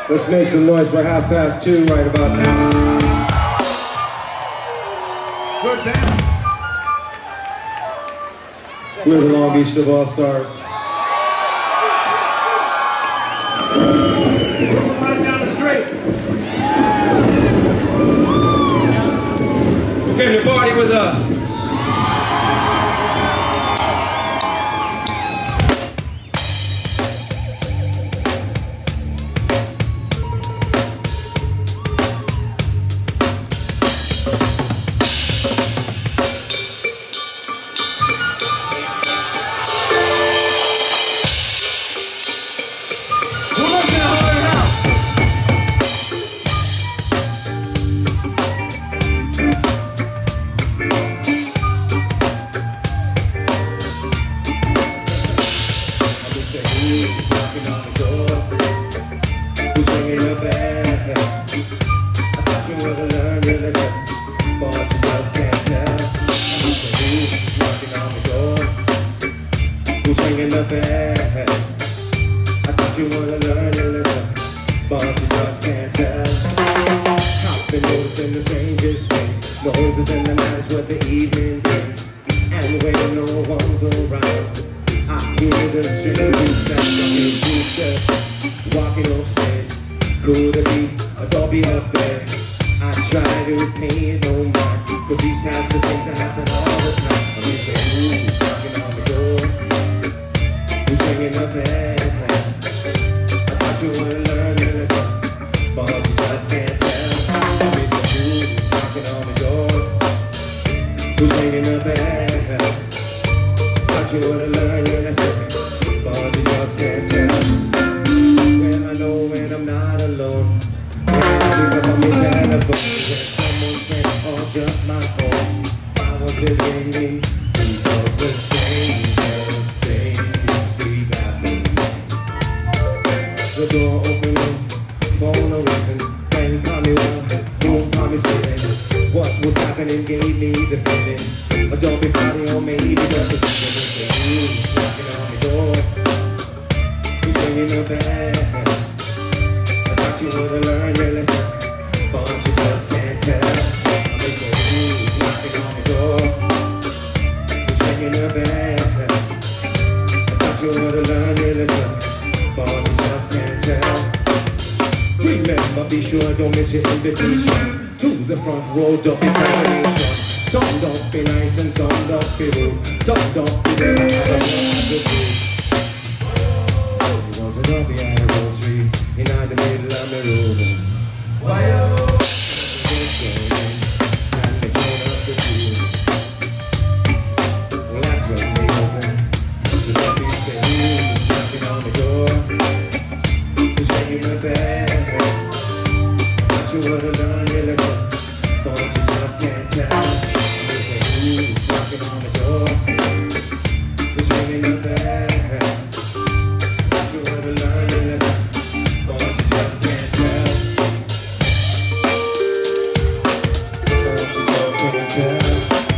Let's make some noise for 2:30 right about now. Good band. We're the Long Beach DeVal Stars. We're from right down the street. You came to party with us. Be sure don't miss your invitation to the front row, don't be combination. Some don't be nice and some don't be rude. Some don't be there, I it wasn't on the anniversary in the middle of the room. Why and they turn up the fuse. Well, that's when they open. The lobby say, who's knocking on the door? Who's ringing the bell? You would've learned your lesson, but you just can't tell. Who's knocking on the door? Who's ringing the bell? You would've learned your lesson, but you just can't tell. But you just can't tell.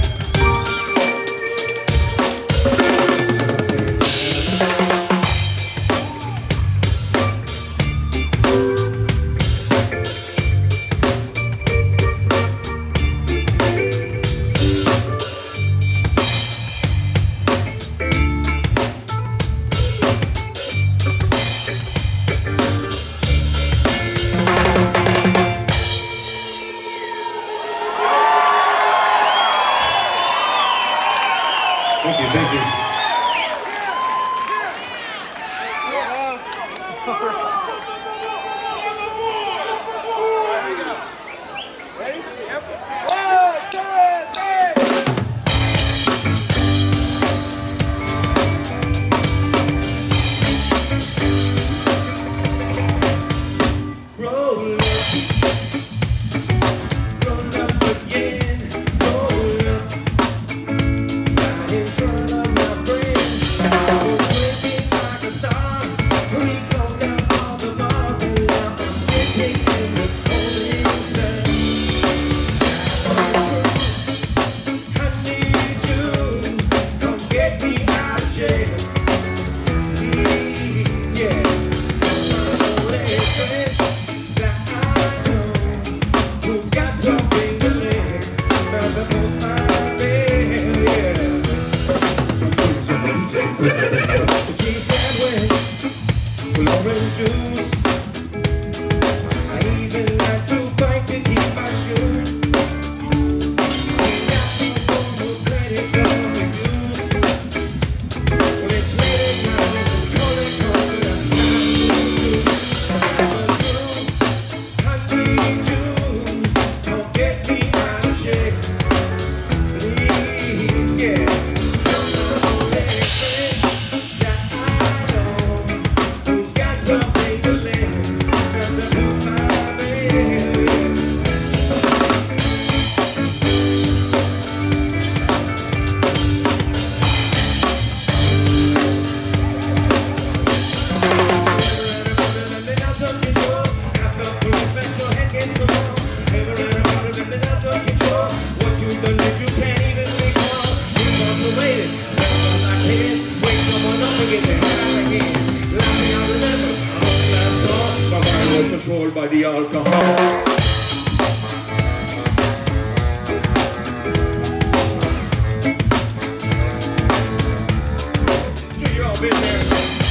Thank you. orange juice. I even like to bite to keep my shoes. Ain't got people who credit for the juice. When it's late at night, it's calling on the I need you. Don't get me out of shape. Please, yeah. You're my only friend that I know who's got something to lend. And the blues my baby. Controlled by the alcohol. So you're all been there.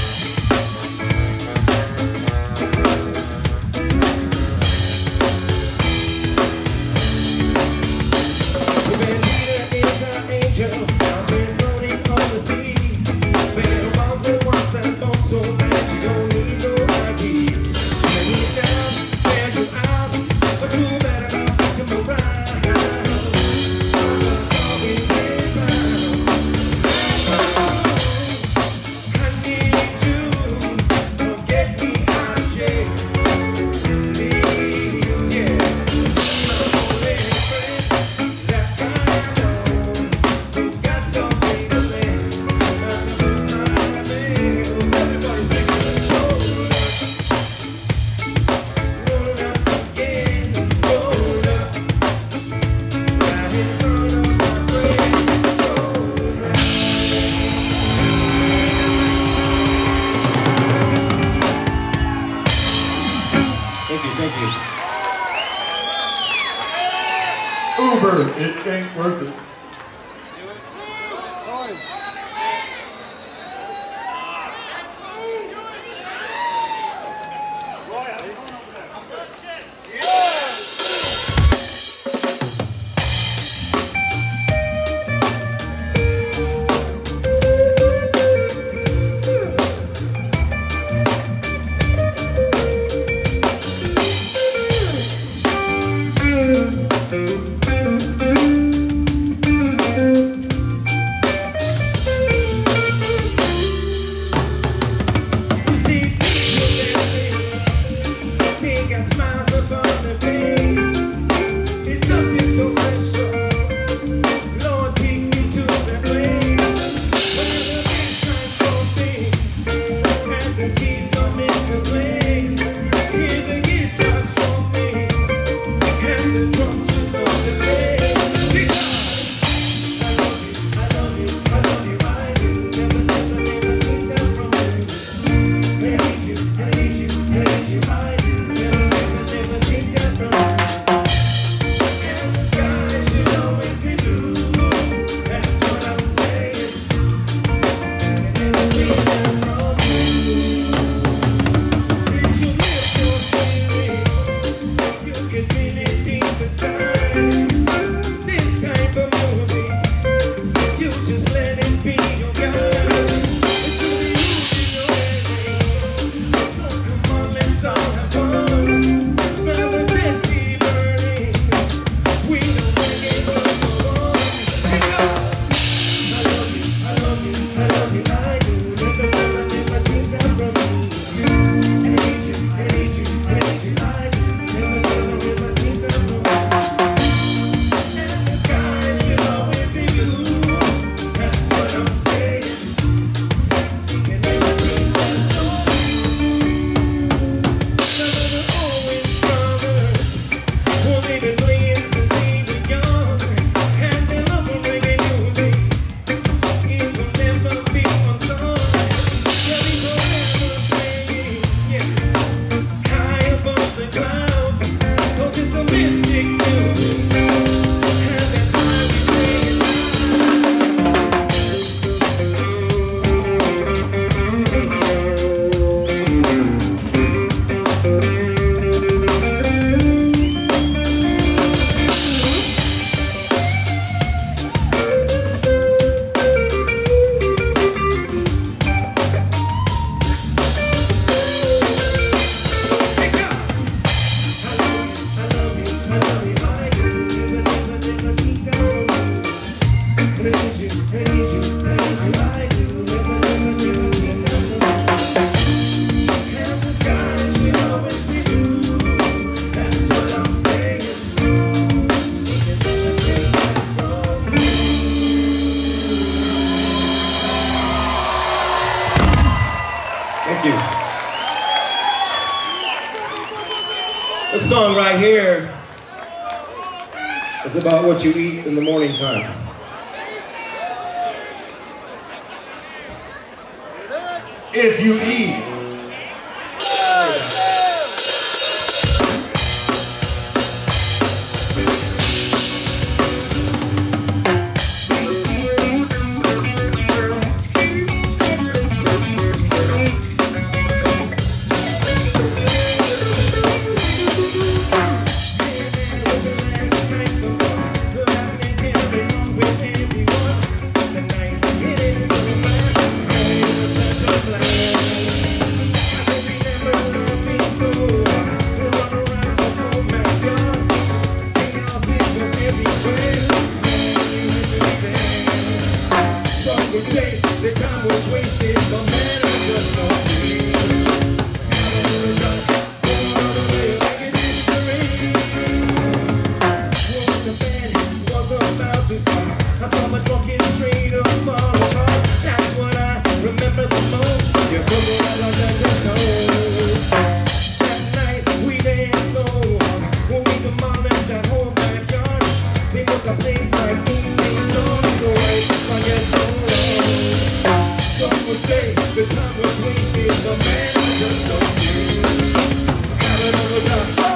The bandita is an angel. I've been floating on the sea. Been around me once and known so bad you don't need no ID. Thank you. Uber, it ain't worth it. This song right here is about what you eat in the morning time. If you eat. The time was wasted, but man, I just don't was about to start. I saw my walking straight up fall apart. That's what I remember the most. You put me out on the toe. That night we danced so hard. When we demolished that whole backyard, they must have played like ding-ding songs. So I get so long. Some would say the time was wasted, but man, I just don't care. Have it on the top.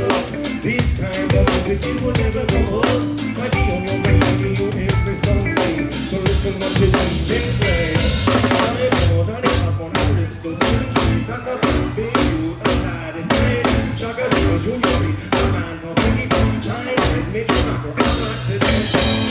This time the music it will never go up. Might be on your radio every Sunday. So listen what you DJ play. Johnny Osborne, Aristo, Jesus, I will be you a night and day. Shaka Zulu, Junior, a man called Biggie Bob, China, and Mitch Rocker. I like to dance.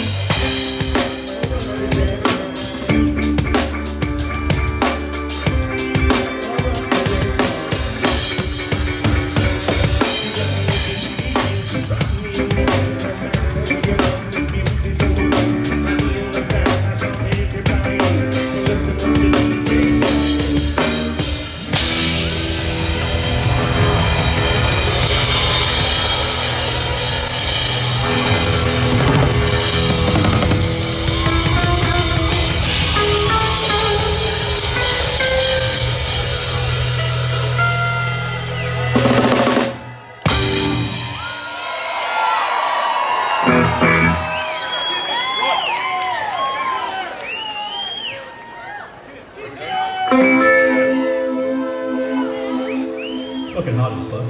It's fucking hot as fuck.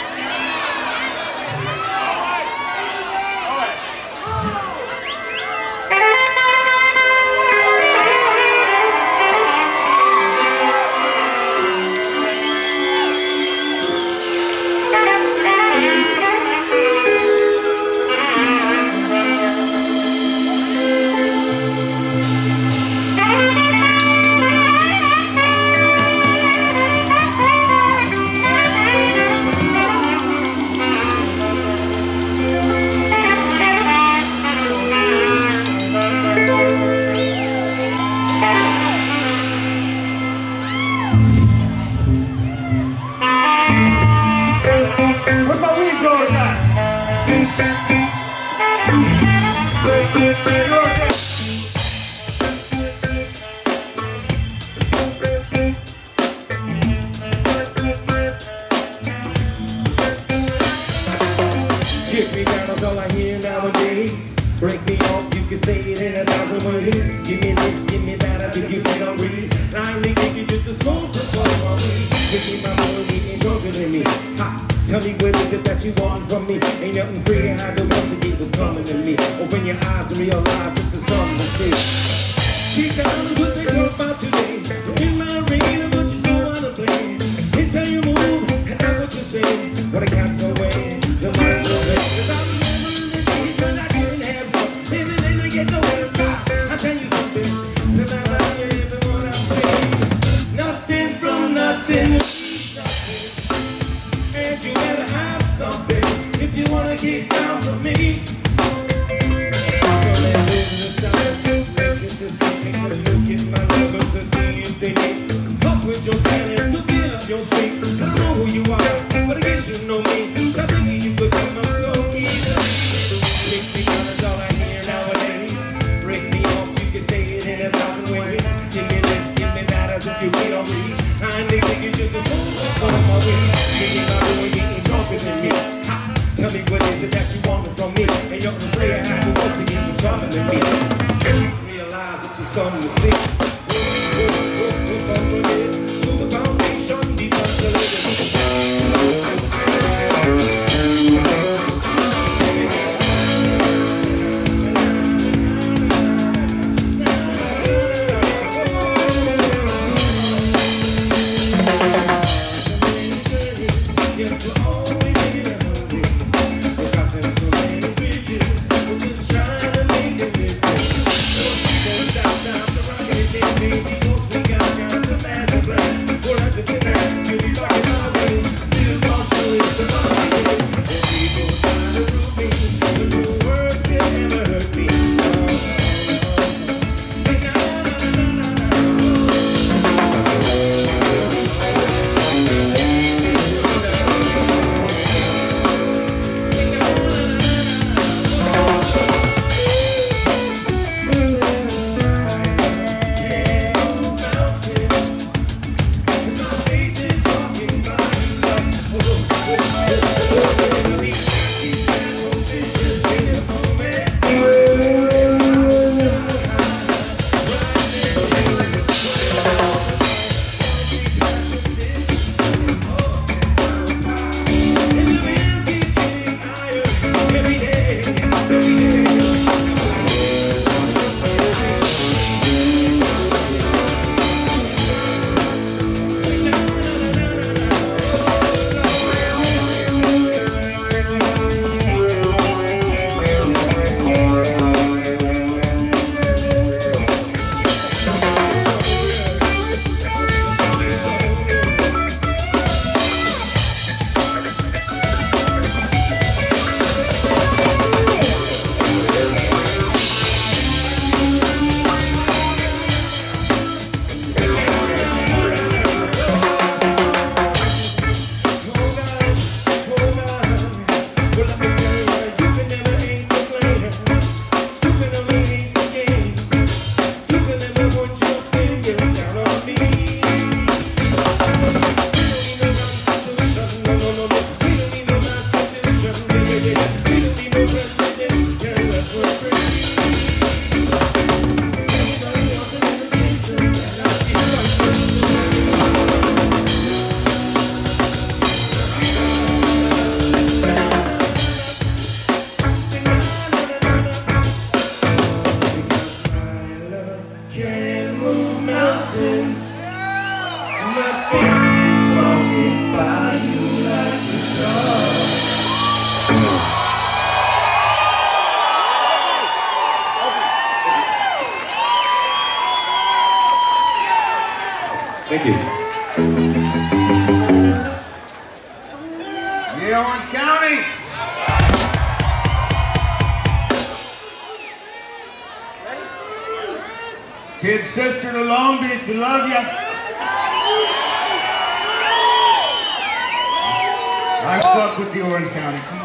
Where's my weed growers at? Kiss me down, that's all I hear nowadays. Break me off, you can say it in 1,000 ways. Give me this, give me that, as if you can't read. Blindly thinking just to smoke the fuck on me. Give me my money, ain't drunker than me. Ha! Tell me what is it that you want from me? Ain't nothing free, I had to want to get what's coming to me. Open your eyes and realize this is something to see. She comes what they talk about today. In my arena, but you don't wanna play. It's how you move, and not what you say. But I got so away, the mind's so big. 'Cause I remember in the days when I didn't have one. Living in the ghetto where it's hot. I'll tell you something, till I love you, everyone I'm saying. Nothing from nothing. And you better have something if you wanna get down from me. Look at my lovers and see if they need help with your standards to get up your street. I don't know who you are, but I guess you know me. Stop thinking you could come up so easy. Make me fun is all I hear nowadays. Break me off, you can say it in 1,000 ways. Give me this, give me that, as if you can't read. I ain't thinking just a fool on my way. Thinking about doing getting drunker than me. Ha! Tell me what is it that you want from me? And you're afraid I have to work to get what's coming to me. Realize this is something to see. To the foundation, deep under the Yeah, Orange County. Kid sister to Long Beach, we love you. I fuck with the Orange County. Come on.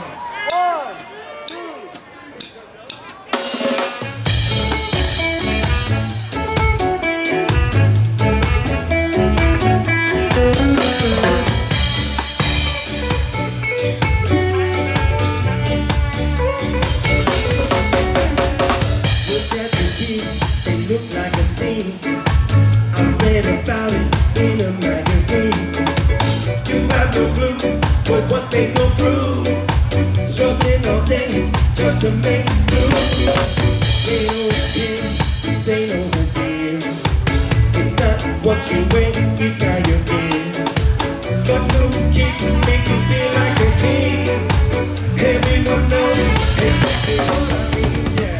What they go through, struggling all day just to make through. They know kids, they know the deal. It's not what you wear, it's how you feel. But new kicks make you feel like a king. Everyone knows exactly what I mean, yeah.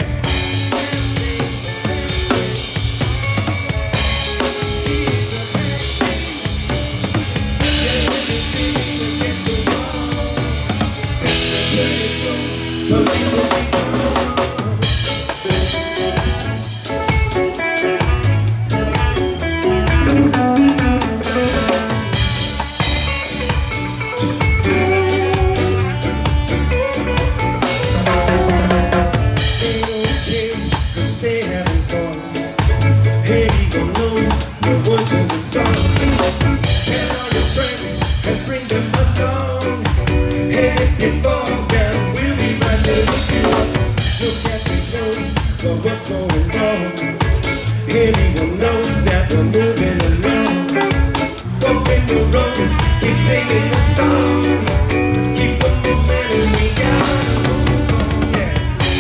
What's going on? Everyone knows that we're moving along. Bumping the road, keep singing the song. Keep the momentum we got. Yeah.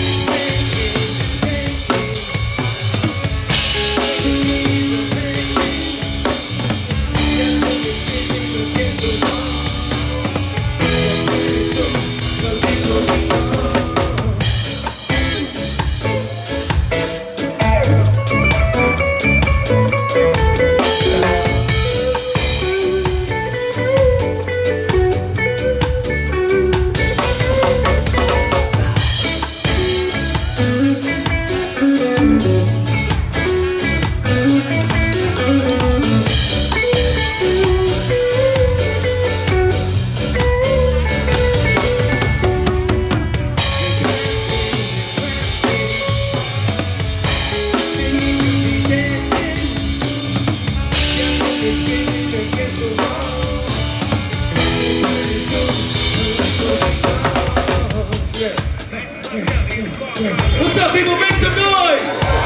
What's up, people? Make some noise!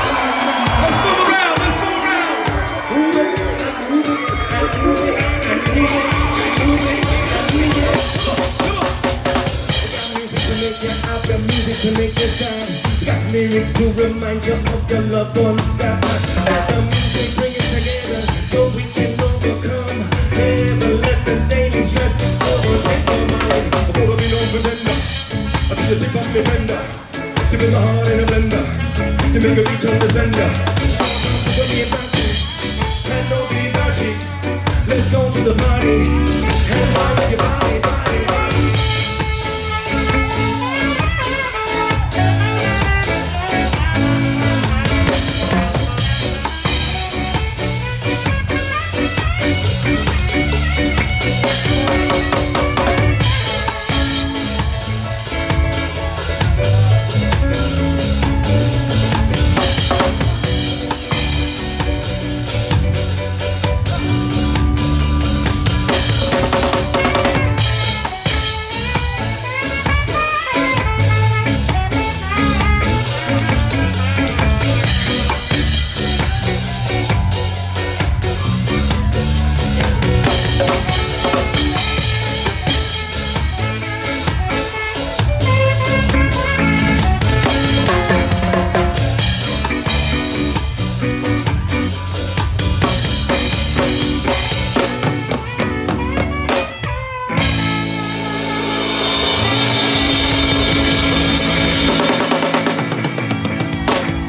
Let's move around, let's move around! Move it, and move it, and move it, and move it, and move it, and move it. Come on! We got music to make you happy, music to make you sad. We got lyrics to remind you of your loved ones that let the music bring us together so we can overcome. Never let the daily stress overtake your mind. I'm gonna be no pretender. I think you pick up me fender. To bring my heart in a blender, to make a beat on the sender. So don't be embarrassed, and don't be bashing. Let's go to the party, and rock your body, body, body.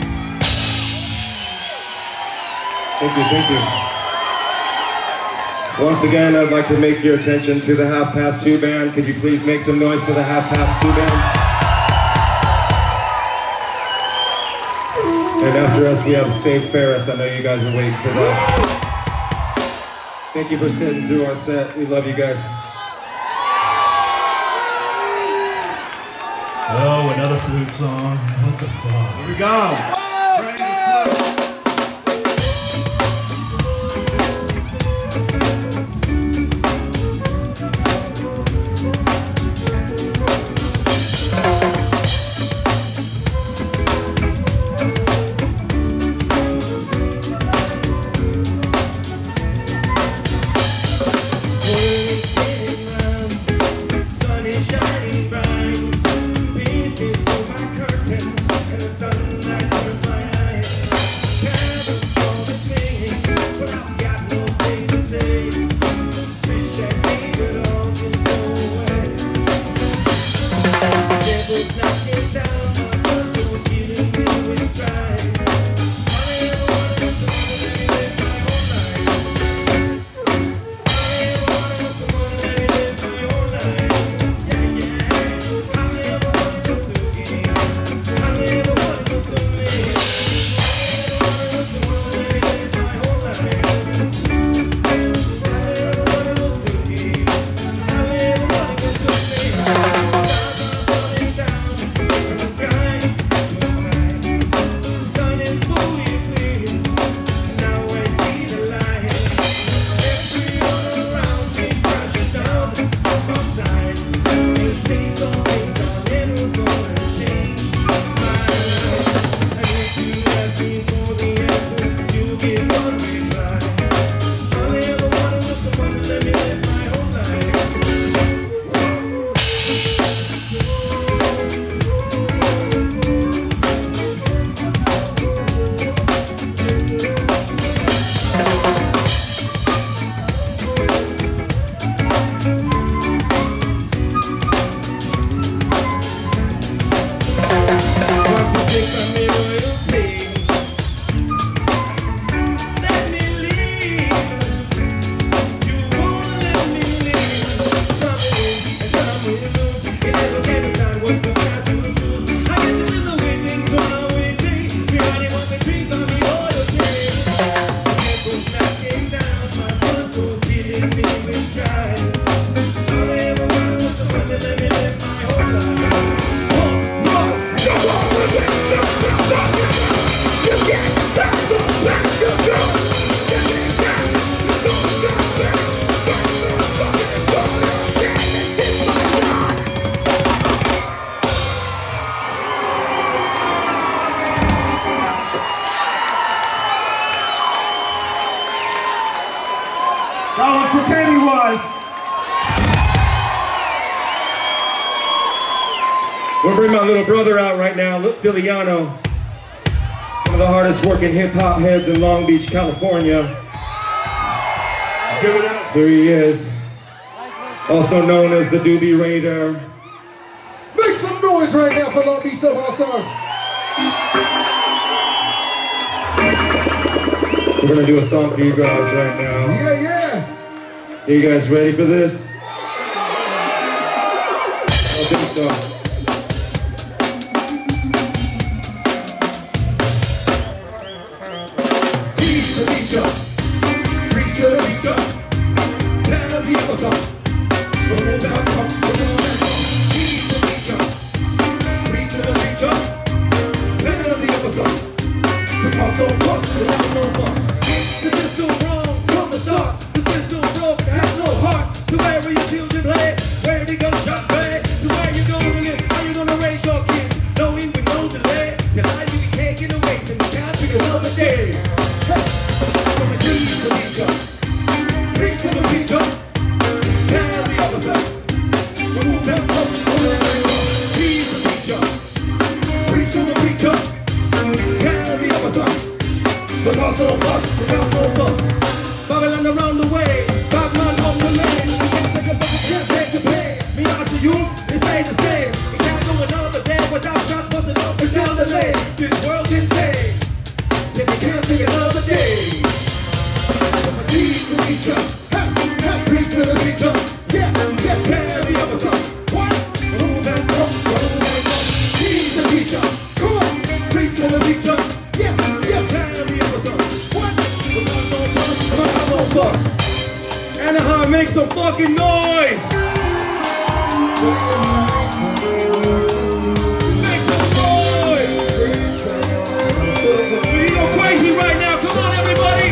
Thank you, thank you. Once again, I'd like to make your attention to the 2:30 band. Could you please make some noise for the 2:30 band? And after us, we have Save Ferris. I know you guys are waiting for that. Thank you for sitting through our set. We love you guys. Oh, another flute song. What the fuck? Here we go. Ready to flip. That was for Pennywise. We'll bring my little brother out right now, Filiano, one of the hardest working hip hop heads in Long Beach, California. Give it up. Here he is, also known as the Doobie Raider. Make some noise right now for Long Beach Dub All-Stars. We're gonna do a song for you guys right now. Yeah, yeah. Are you guys ready for this? I think so. Said they can't take another day. some fucking noise! Make some noise! We need to go crazy right now. Come on, everybody!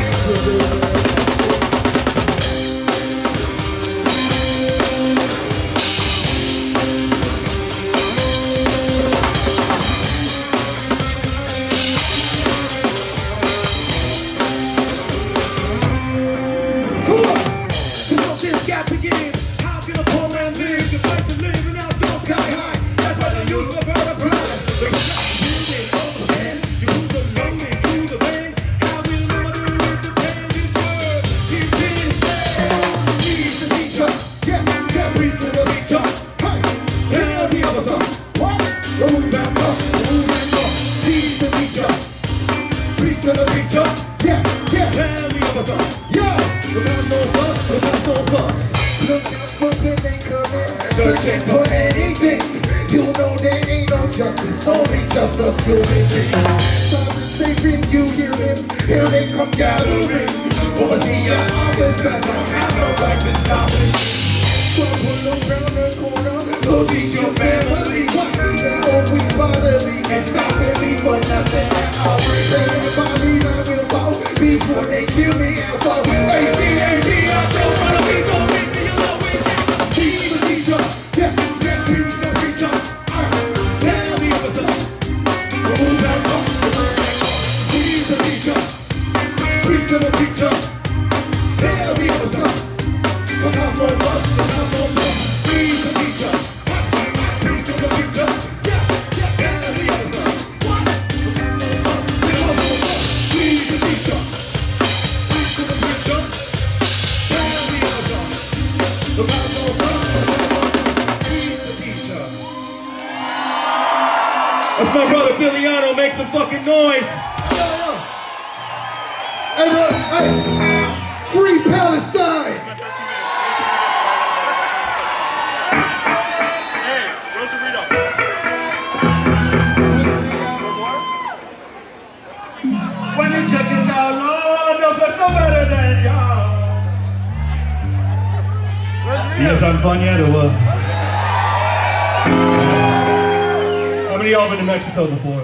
Got to get in. How can a poor man live? The price of living now is going sky high. That's why the youth of earth apply. The building overhead. You lose the lonely to the band. How will never do with the band this word? He's been said. He's the teacher. Yeah, that priest of the teacher. Hey, tell the other son. What? Move and go, move and go. He's the teacher. Priest of the teacher. Yeah, yeah. Tell the other son. Yeah. Without no fuss, without no fuss. Look out for good and coming, searching for anything. You know there ain't no justice, only just us human beings. Silence, they bring you hear him, here they come gathering. Oversee your office, I don't have no right to stop it. Trouble around the corner, so teach your family. What always bother me and stopping me for nothing at all. Everybody I will fall before they kill me and fall. ACAB, I don't wanna be no nigga, you know it. He's the teacher, yeah, yeah, he's the teacher. Tell the other side, move that up. He's the teacher, preach to the teacher. Tell the other side, the house won't bust, the house won't bust. He's the teacher, preach to the teacher. Yeah, yeah, tell the other side, what? The house won't bust. He's the teacher, preach to the teacher. Tell the other side, the house won't bust. He's the teacher. That's my brother Billiano. Make some fucking noise. Hey, bro, hey, free Palestine! Hey, Rosarito. When you check it out, Lord, nobody's no better than y'all. You guys having fun yet, or what? How many of y'all been to Mexico before?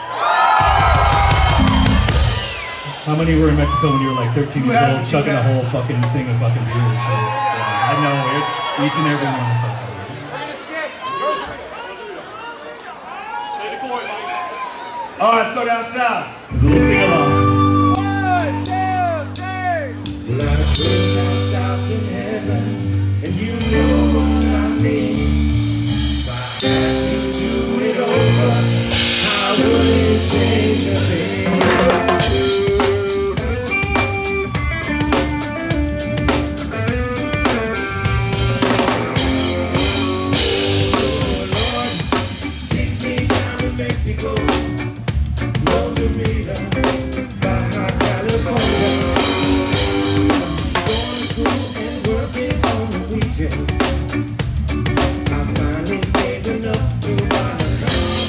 How many were in Mexico when you were like 13 years old, chucking a whole fucking thing of fucking beer and shit? Yeah, I know, each and every one. All right, let's go down south. There's a little sing-along. Like we're down south in heaven, and you know what I mean. If I had to do it over, I wouldn't change a thing. Take me down to Mexico, Rosarito, Baja California. Going to school and working on the weekend. I'm finally saving up to buy a house.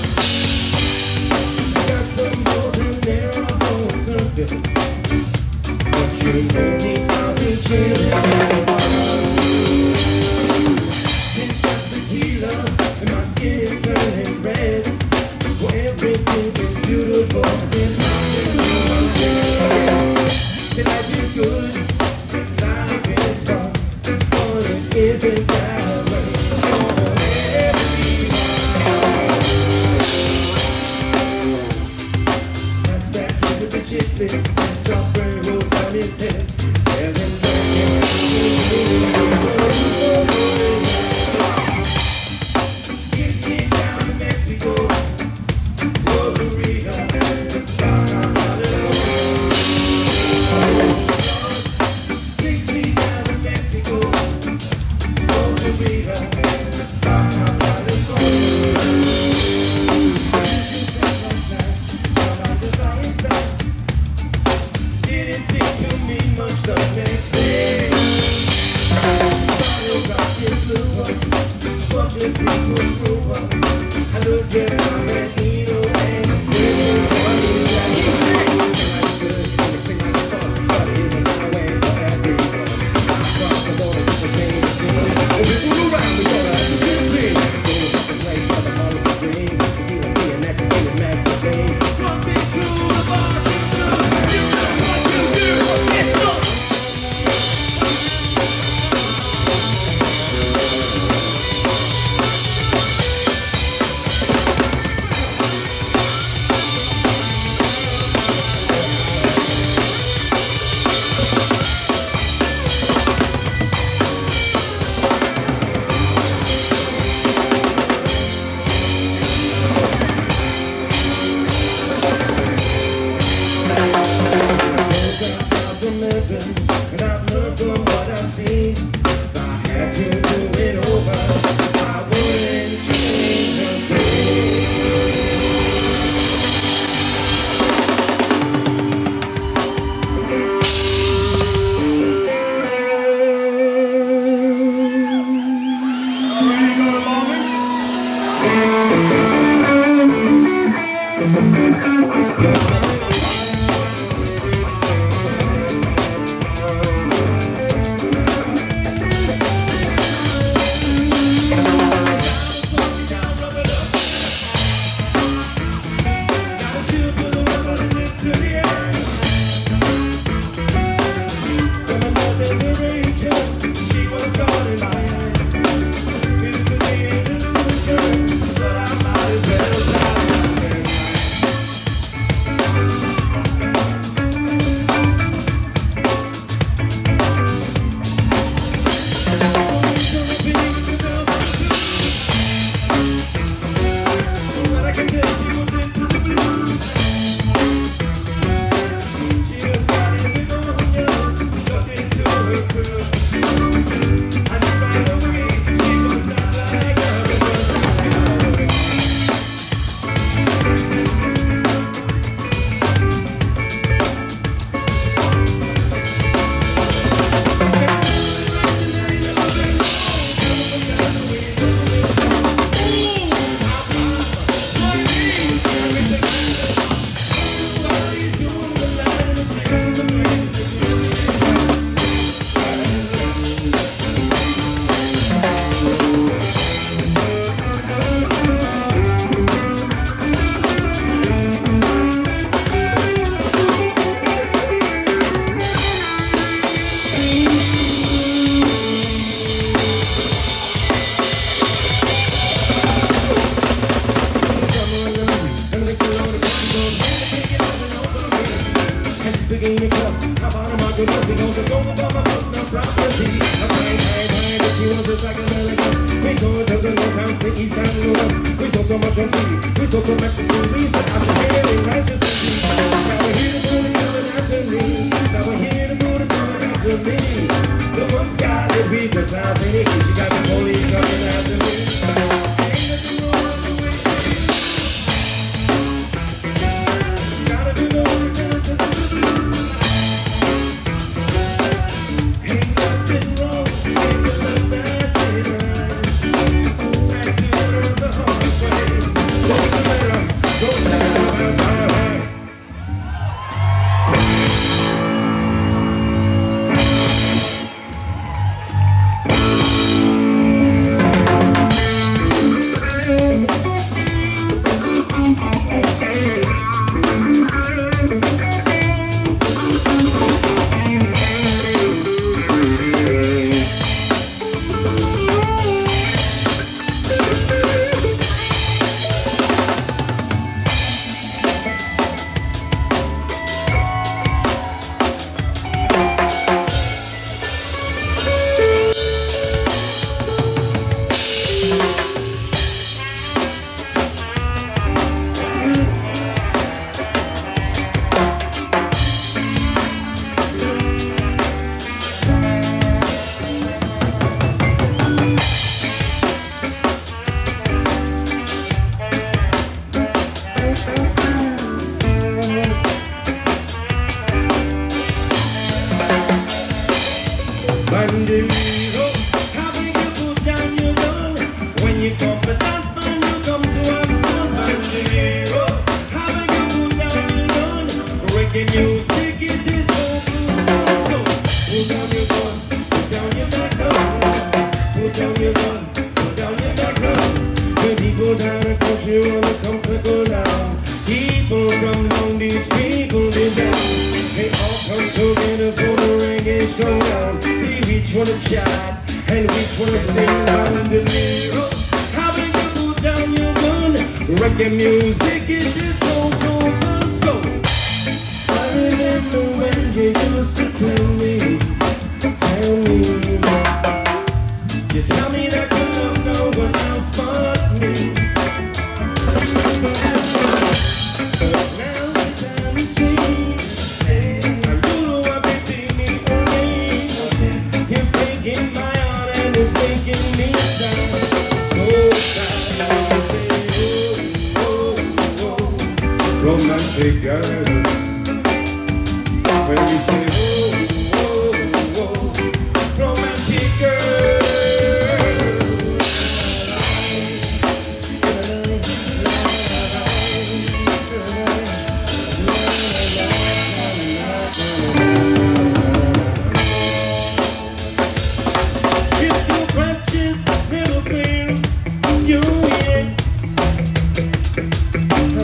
Got some hoes in there, I'm going surfing. But you know me, I'll be chilling in the bar. It's just tequila, and my skin is turning red. For everything is beautiful, and life is good, and life is soft, but it isn't that way for everyone. That's that kid with the chip list and software rolls on his head. 7 Take me down to Mexico, Rosarito, Baja California. Take me down to Mexico, Rosarito, Baja California. Didn't seem to mean much the next day. I looked at my Latino and good.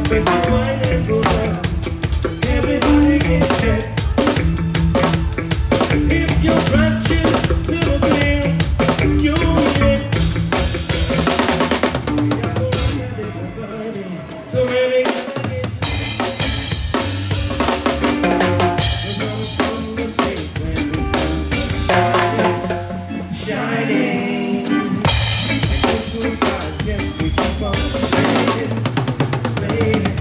If you wine and go down, everybody gets set. If your branches never fail, you win. So everybody gets shining. Yes, we keep on playing, playing.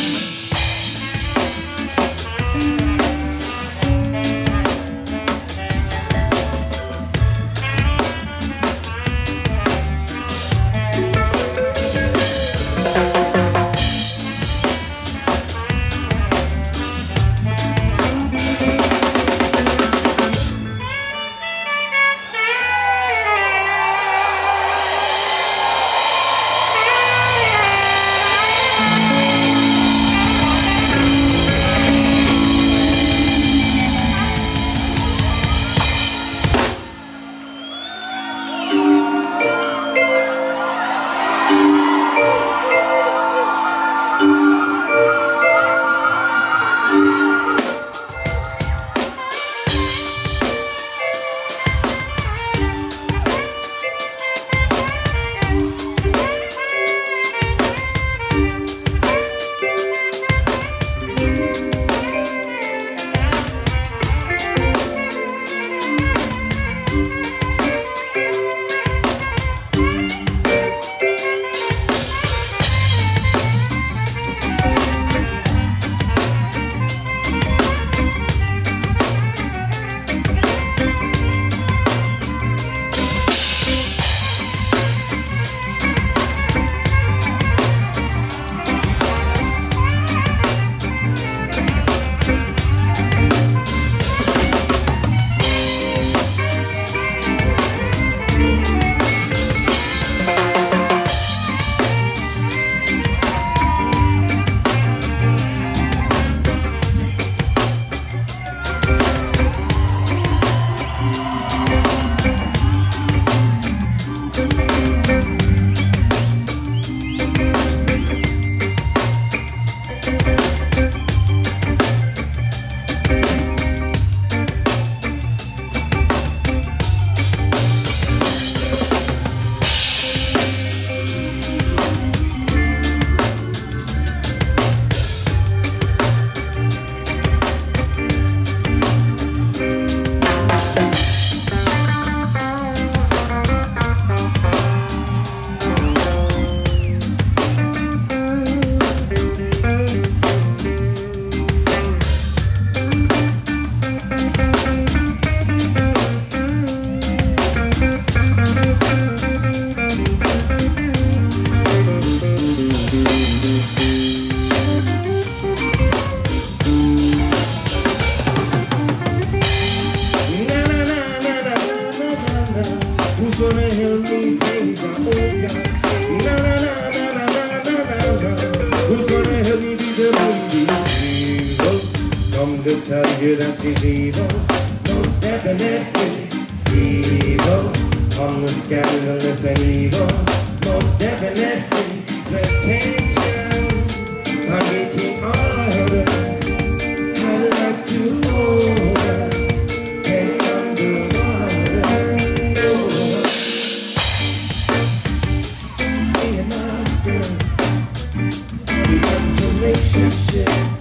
Who's gonna help me face our old God? Na na na na na na na na na. Who's gonna help me be the lady? Evil, come to tell you that she's evil. Most definitely evil. On the scandalous and evil. Most definitely the tension on getting harder. I'd like to hold her. Relationship.